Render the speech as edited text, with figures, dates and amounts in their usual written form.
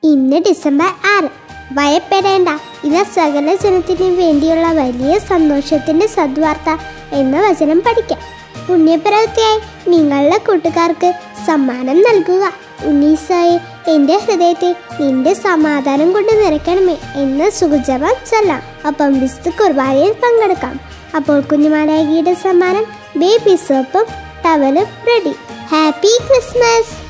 ഇന്ന് ഡിസംബർ 6. ഭയപ്പെടേണ്ട, ഇത് സകല ജനത്തിനു വേണ്ടിയുള്ള വലിയ സന്തോഷത്തിൻ്റെ സദ്വാർത്ത എന്ന വചനം പഠിക്കാം. പുണ്യപ്രവൃത്തിയായി നിങ്ങളുടെ കൂട്ടുകാർക്ക് സമ്മാനം നൽകുക. ഉണ്ണീസോയെ, എൻ്റെ ഹൃദയത്തെ നിന്റെ സമാധാനം കൊണ്ട് നിറയ്ക്കണമേ എന്ന് സുഖജപം ചൊല്ലാം. ഒപ്പം വിശുദ്ധ കുർബാനയിൽ പങ്കെടുക്കാം. അപ്പോൾ കുഞ്ഞുമാലായിയുടെ സമ്മാനം ബേബി സോപ്പും ടവലും റെഡി. Happy Christmas.